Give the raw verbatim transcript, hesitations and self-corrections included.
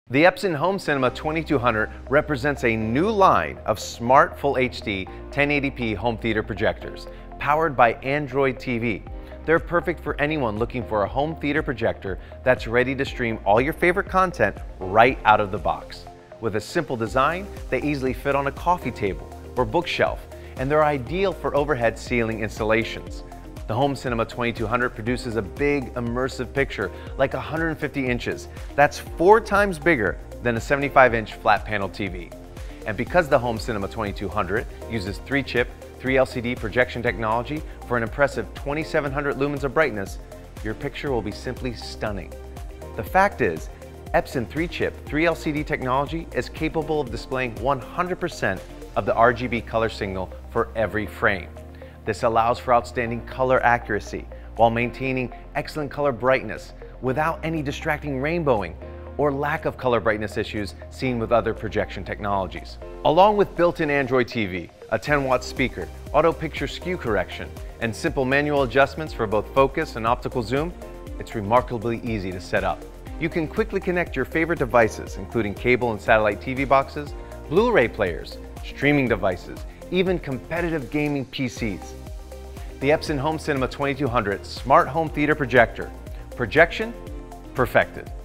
The Epson Home Cinema twenty-two hundred represents a new line of smart Full H D ten eighty p home theater projectors, powered by Android T V. They're perfect for anyone looking for a home theater projector that's ready to stream all your favorite content right out of the box. With a simple design, they easily fit on a coffee table or bookshelf, and they're ideal for overhead ceiling installations. The Home Cinema twenty-two hundred produces a big, immersive picture, like one hundred fifty inches. That's four times bigger than a seventy-five inch flat panel T V. And because the Home Cinema twenty-two hundred uses three chip, three L C D projection technology for an impressive twenty-seven hundred lumens of brightness, your picture will be simply stunning. The fact is, Epson three chip, three L C D technology is capable of displaying one hundred percent of the R G B color signal for every frame. This allows for outstanding color accuracy while maintaining excellent color brightness without any distracting rainbowing or lack of color brightness issues seen with other projection technologies. Along with built-in Android T V, a ten watt speaker, auto picture skew correction, and simple manual adjustments for both focus and optical zoom, it's remarkably easy to set up. You can quickly connect your favorite devices, including cable and satellite T V boxes, Blu-ray players, streaming devices, even competitive gaming P Cs. The Epson Home Cinema twenty-two hundred Smart Home Theater Projector. Projection perfected.